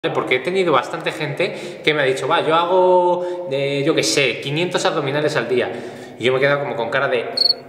Porque he tenido bastante gente que me ha dicho, va, yo hago, yo qué sé, 500 abdominales al día. Y yo me he quedado como con cara de...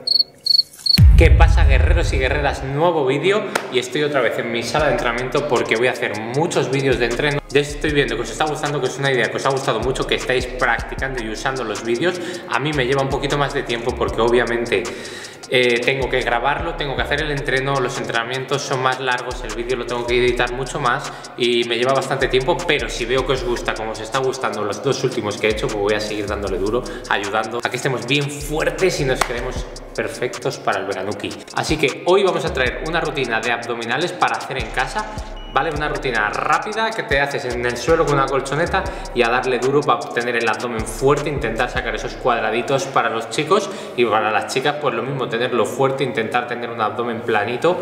¿Qué pasa, guerreros y guerreras? Nuevo vídeo y estoy otra vez en mi sala de entrenamiento porque voy a hacer muchos vídeos de entreno. Ya estoy viendo que os está gustando, que es una idea que os ha gustado mucho, que estáis practicando y usando los vídeos. A mí me lleva un poquito más de tiempo porque obviamente tengo que grabarlo, tengo que hacer el entreno, los entrenamientos son más largos, el vídeo lo tengo que editar mucho más y me lleva bastante tiempo, pero si veo que os gusta, como os está gustando los dos últimos que he hecho, pues voy a seguir dándole duro, ayudando a que estemos bien fuertes y nos quedemos perfectos para el veranuki. Así que hoy vamos a traer una rutina de abdominales para hacer en casa, ¿vale? Una rutina rápida que te haces en el suelo con una colchoneta y a darle duro para obtener el abdomen fuerte, intentar sacar esos cuadraditos para los chicos y para las chicas pues lo mismo, tenerlo fuerte, intentar tener un abdomen planito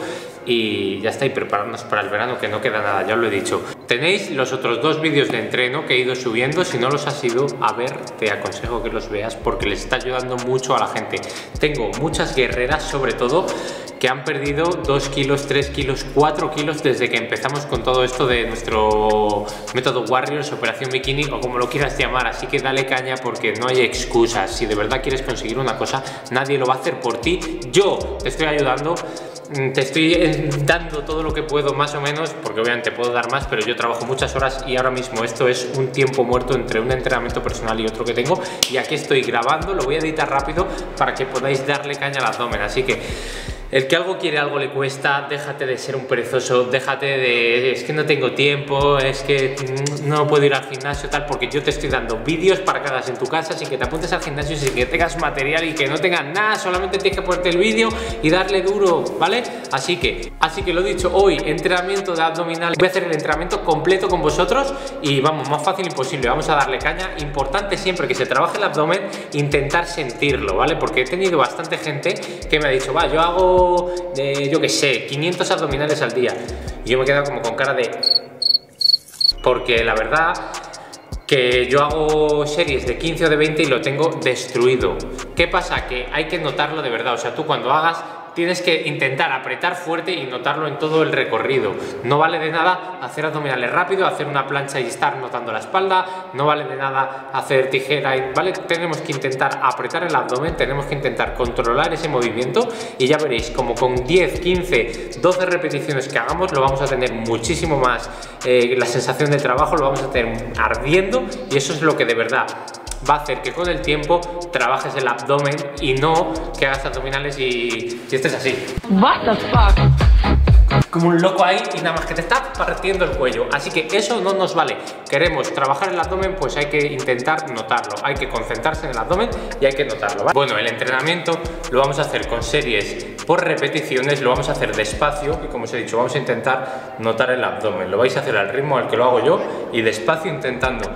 y ya está, y prepararnos para el verano que no queda nada, ya os lo he dicho. Tenéis los otros dos vídeos de entreno que he ido subiendo, si no los has ido a ver te aconsejo que los veas porque les está ayudando mucho a la gente. Tengo muchas guerreras sobre todo que han perdido 2 kilos, 3 kilos, 4 kilos desde que empezamos con todo esto de nuestro método Warriors, Operación Bikini o como lo quieras llamar, así que dale caña porque no hay excusas. Si de verdad quieres conseguir una cosa, nadie lo va a hacer por ti. Yo te estoy ayudando, te estoy dando todo lo que puedo más o menos, porque obviamente puedo dar más, pero yo trabajo muchas horas y ahora mismo esto es un tiempo muerto entre un entrenamiento personal y otro que tengo, y aquí estoy grabando, lo voy a editar rápido para que podáis darle caña al abdomen, así que el que algo quiere, algo le cuesta. Déjate de ser un perezoso, déjate de es que no tengo tiempo, es que no puedo ir al gimnasio, tal, porque yo te estoy dando vídeos para que hagas en tu casa sin que te apuntes al gimnasio, sin que tengas material y que no tengas nada, solamente tienes que ponerte el vídeo y darle duro, ¿vale? Así que lo dicho, hoy entrenamiento de abdominal, voy a hacer el entrenamiento completo con vosotros y vamos, más fácil imposible, vamos a darle caña. Importante siempre que se trabaje el abdomen, intentar sentirlo, ¿vale? Porque he tenido bastante gente que me ha dicho, va, yo hago yo qué sé, 500 abdominales al día. Y yo me he quedado como con cara de... Porque la verdad que yo hago series de 15 o de 20 y lo tengo destruido. ¿Qué pasa? Que hay que notarlo de verdad. O sea, tú cuando hagas tienes que intentar apretar fuerte y notarlo en todo el recorrido. No vale de nada hacer abdominales rápido, hacer una plancha y estar notando la espalda, no vale de nada hacer tijera, ¿vale? Tenemos que intentar apretar el abdomen, tenemos que intentar controlar ese movimiento y ya veréis como con 10, 15, 12 repeticiones que hagamos lo vamos a tener muchísimo más, la sensación de trabajo lo vamos a tener ardiendo y eso es lo que de verdad va a hacer que con el tiempo trabajes el abdomen y no que hagas abdominales y estés así. What the fuck? Como un loco ahí y nada más que te está partiendo el cuello. Así que eso no nos vale. Queremos trabajar el abdomen, pues hay que intentar notarlo. Hay que concentrarse en el abdomen y hay que notarlo, ¿vale? Bueno, el entrenamiento lo vamos a hacer con series por repeticiones, lo vamos a hacer despacio y como os he dicho, vamos a intentar notar el abdomen. Lo vais a hacer al ritmo al que lo hago yo y despacio intentando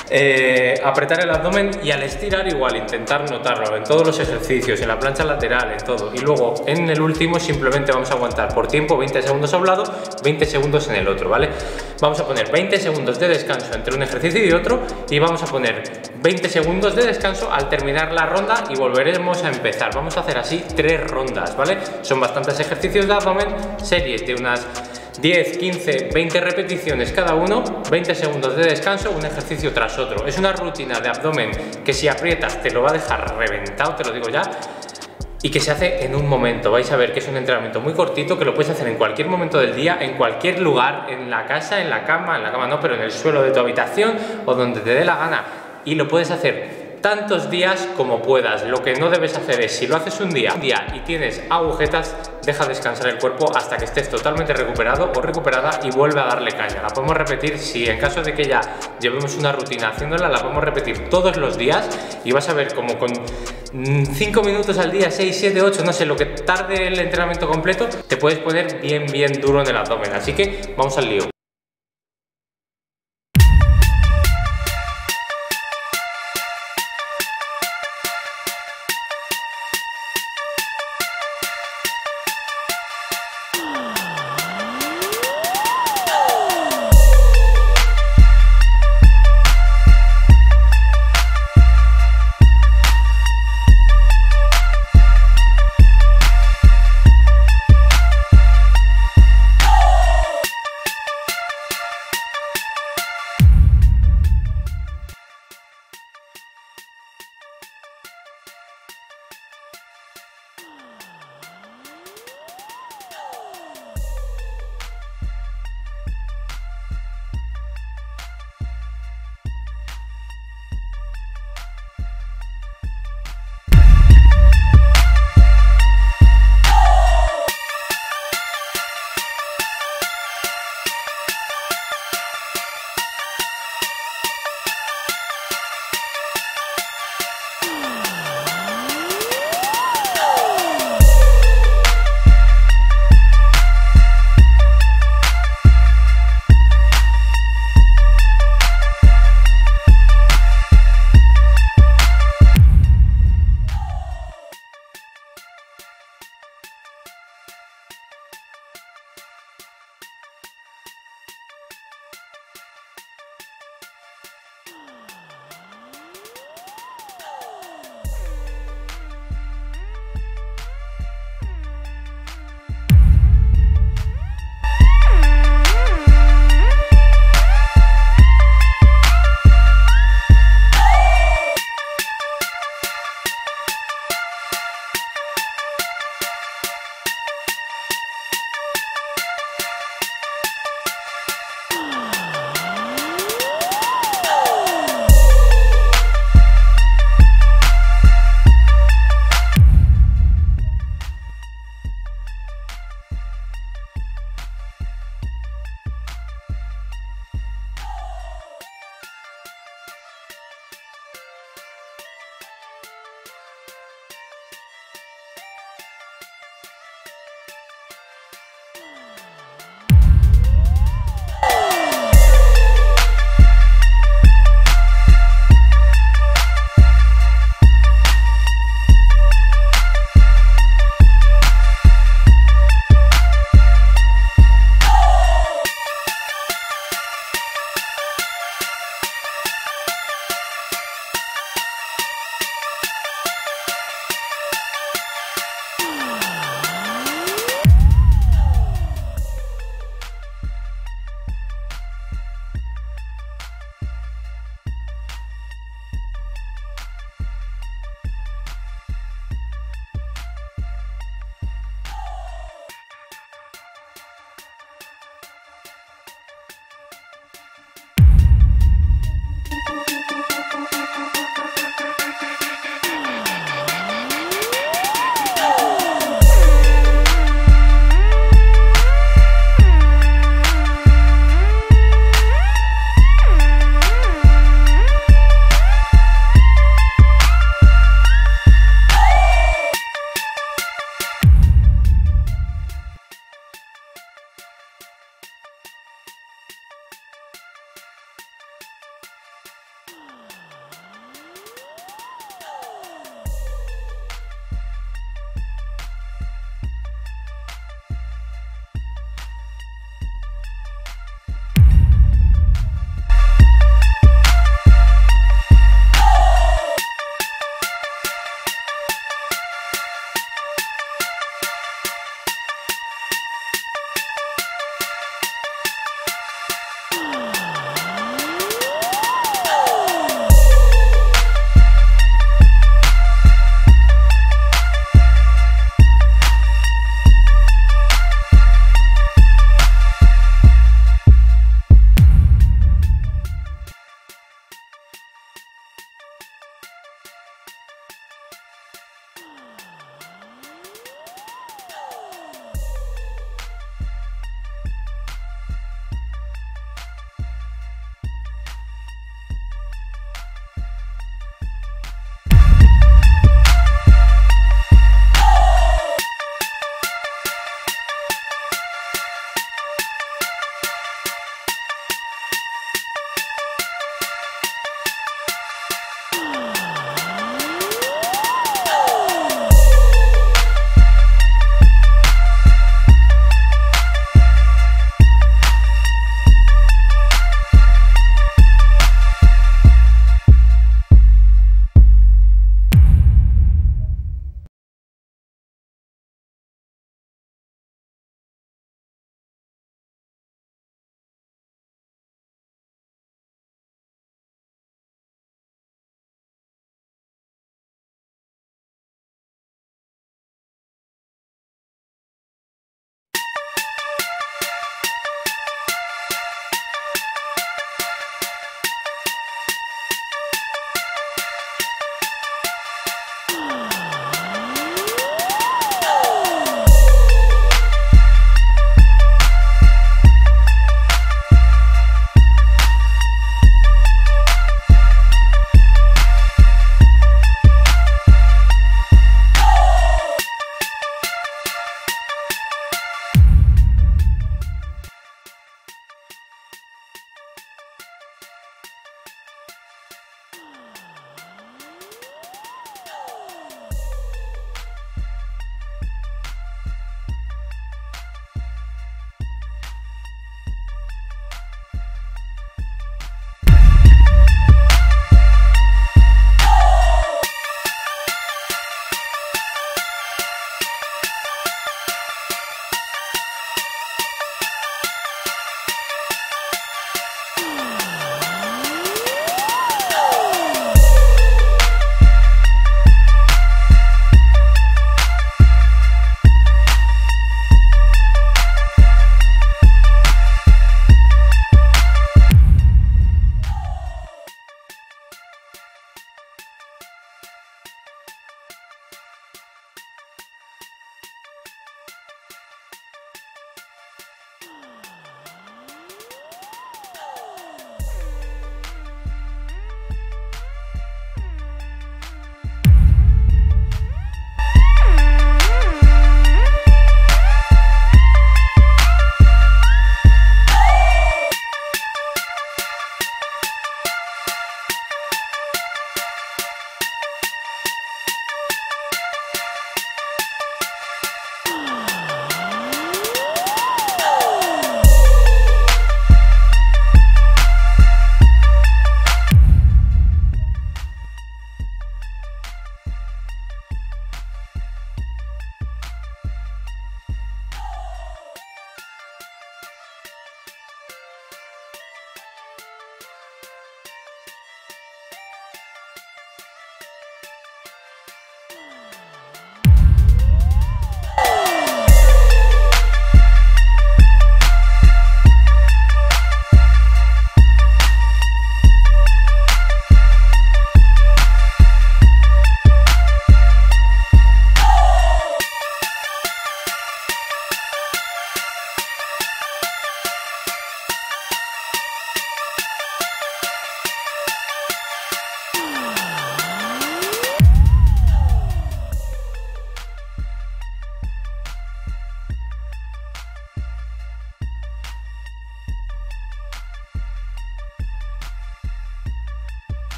apretar el abdomen y al estirar igual, intentar notarlo en todos los ejercicios, en la plancha lateral, en todo. Y luego en el último simplemente vamos a aguantar por tiempo 20 segundos a un lado, 20 segundos en el otro, ¿vale? Vamos a poner 20 segundos de descanso entre un ejercicio y otro y vamos a poner 20 segundos de descanso al terminar la ronda y volveremos a empezar. Vamos a hacer así 3 rondas, ¿vale? Son bastantes ejercicios de abdomen, series de unas 10, 15, 20 repeticiones cada uno, 20 segundos de descanso, un ejercicio tras otro. Es una rutina de abdomen que si aprietas te lo va a dejar reventado, te lo digo ya, y que se hace en un momento. Vais a ver que es un entrenamiento muy cortito, que lo puedes hacer en cualquier momento del día, en cualquier lugar, en la casa, en la cama no, pero en el suelo de tu habitación o donde te dé la gana, y lo puedes hacer tantos días como puedas. Lo que no debes hacer es, si lo haces un día y tienes agujetas, deja descansar el cuerpo hasta que estés totalmente recuperado o recuperada y vuelve a darle caña. La podemos repetir, si en caso de que ya llevemos una rutina haciéndola, la podemos repetir todos los días y vas a ver como con 5 minutos al día, 6, 7, 8, no sé, lo que tarde el entrenamiento completo, te puedes poner bien duro en el abdomen. Así que vamos al lío.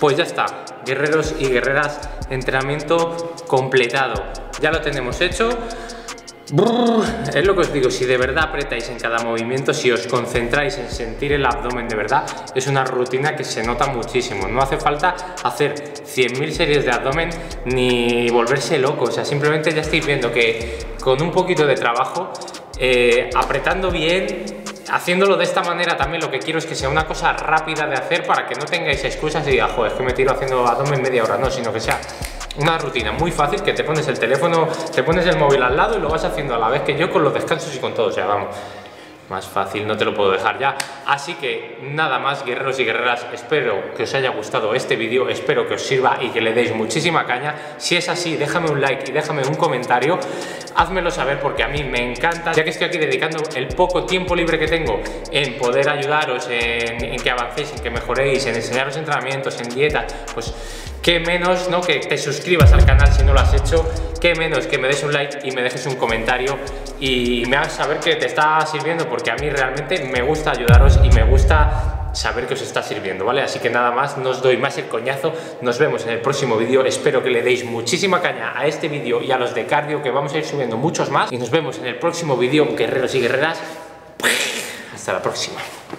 Pues ya está, guerreros y guerreras, entrenamiento completado. Ya lo tenemos hecho. Es lo que os digo, si de verdad apretáis en cada movimiento, si os concentráis en sentir el abdomen de verdad, es una rutina que se nota muchísimo. No hace falta hacer 100.000 series de abdomen ni volverse loco, o sea, simplemente ya estáis viendo que con un poquito de trabajo, apretando bien, haciéndolo de esta manera también, lo que quiero es que sea una cosa rápida de hacer para que no tengáis excusas y digáis, joder, es que me tiro haciendo abdomen media hora, no, sino que sea una rutina muy fácil, que te pones el teléfono, te pones el móvil al lado y lo vas haciendo a la vez que yo, con los descansos y con todo, o sea, vamos, más fácil no te lo puedo dejar ya. Así que nada más, guerreros y guerreras, espero que os haya gustado este vídeo, espero que os sirva y que le deis muchísima caña. Si es así, déjame un like y déjame un comentario, házmelo saber porque a mí me encanta, ya que estoy aquí dedicando el poco tiempo libre que tengo en poder ayudaros, en que avancéis, en que mejoréis, en enseñaros entrenamientos, en dieta, pues qué menos, ¿no?, que te suscribas al canal si no lo has hecho, qué menos que me des un like y me dejes un comentario y me hagas saber que te está sirviendo, porque a mí realmente me gusta ayudaros y me gusta saber que os está sirviendo, ¿vale? Así que nada más, no os doy más el coñazo, nos vemos en el próximo vídeo, espero que le deis muchísima caña a este vídeo y a los de cardio, que vamos a ir subiendo muchos más, y nos vemos en el próximo vídeo, guerreros y guerreras. Hasta la próxima.